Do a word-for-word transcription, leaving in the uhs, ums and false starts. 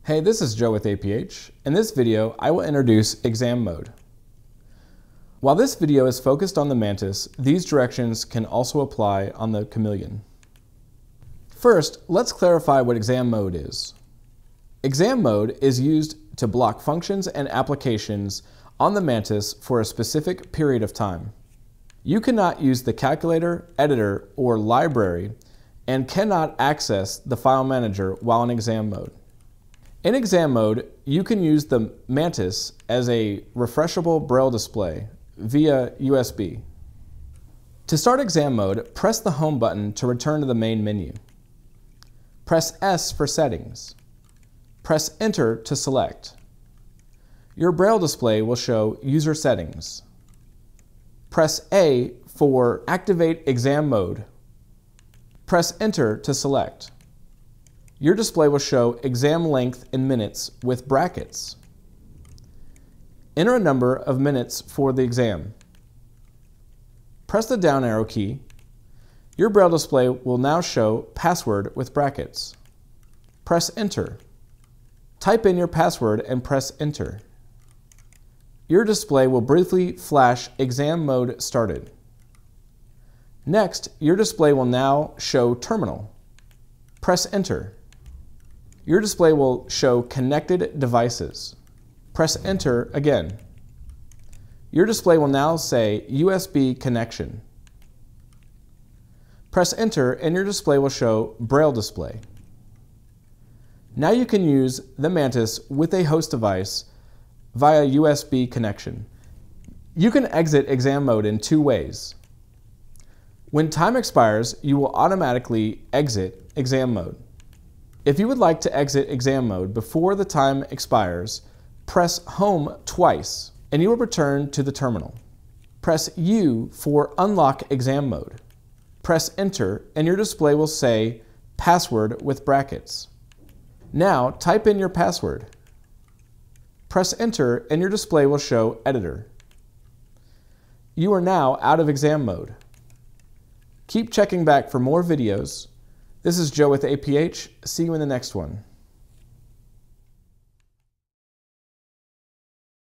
Hey, this is Joe with A P H. In this video, I will introduce exam mode. While this video is focused on the Mantis, these directions can also apply on the Chameleon. First, let's clarify what exam mode is. Exam mode is used to block functions and applications on the Mantis for a specific period of time. You cannot use the calculator, editor, or library and cannot access the file manager while in exam mode. In exam mode, you can use the Mantis as a refreshable braille display via U S B. To start exam mode, press the Home button to return to the main menu. Press S for settings. Press Enter to select. Your braille display will show User Settings. Press A for Activate Exam Mode. Press Enter to select. Your display will show exam length in minutes with brackets. Enter a number of minutes for the exam. Press the down arrow key. Your braille display will now show password with brackets. Press Enter. Type in your password and press Enter. Your display will briefly flash exam mode started. Next, your display will now show terminal. Press Enter. Your display will show connected devices. Press Enter again. Your display will now say U S B connection. Press Enter and your display will show Braille display. Now you can use the Mantis with a host device via U S B connection. You can exit exam mode in two ways. When time expires, you will automatically exit exam mode. If you would like to exit exam mode before the time expires, press Home twice and you will return to the terminal. Press U for unlock exam mode. Press Enter and your display will say password with brackets. Now type in your password. Press Enter and your display will show editor. You are now out of exam mode. Keep checking back for more videos. This is Joe with A P H. See you in the next one.